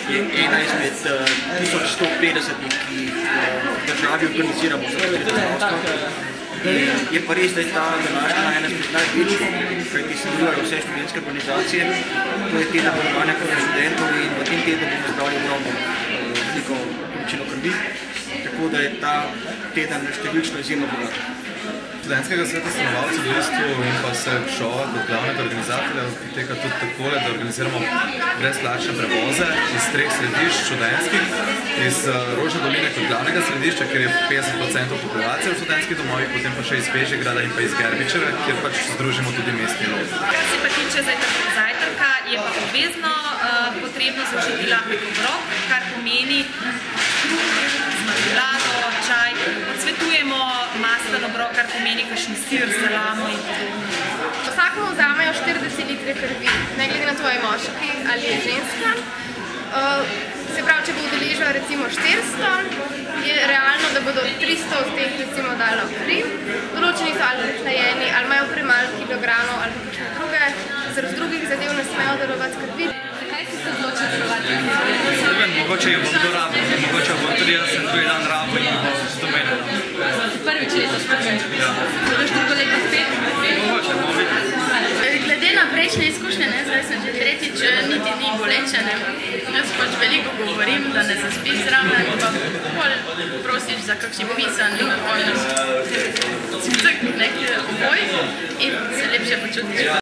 je ena izmed 1150, ki v državi organiziramo zdravstvo. Je pa res, da je ta današnja ena izmed največjih, kajti se delujejo vse študentske organizacije. To je teden varovanja krvi študentov in v tem tednu bomo zbrali ogromno veliko količino krvi, tako da je ta teden številčno izjemno bogat. Študentskega sveta stanovalcev v bistvu in pa se šova kot glavnega organizatorja poteka tudi takole, da organiziramo brezplačne prevoze iz 3 središč študentskih, iz Rožne doline kot glavnega središča, kjer je 50% populacije v študentskih domovih, potem pa še iz Bežigrada in pa iz Gerbičeve, kjer pač združimo tudi mestni lov. Kar se pa tiče zajtrka, je pa obvezno potrebno začeti lahek obrok, kar pomeni marmelado, čaj. Odsvetujemo maslen obrok, kar pomeni kakšen sir, salamo in podobno. Vsakemu vzamejo 4 decilitre krvi, ne glede na to, je moški ali je ženska. Se pravi, če bo udeležba recimo 400, je realno, da bodo 300 od teh recimo dalo kri. Določeni so ali hlajeni, ali imajo premalo kilogramov ali kakšne druge. Zaradi drugih zadev ne smejo darovati krvi. Zakaj si se odločil darovati krvi? Mogoče jo bom dorabil, mogoče bom tudi jaz drugi dan rabil in bo zdomenil. Prvič letos prvič. Boš drugo leto spet? Mogoče, bomo videli. Glede na prejšnje izkušnje, zdaj sem že tretjič, niti ni boleče. Jaz pač veliko govorim, da ne zaspiš zraven, pa bolj prosiš za kakšen pisan, cvicek, nekaj oboj in se lepše počutiš.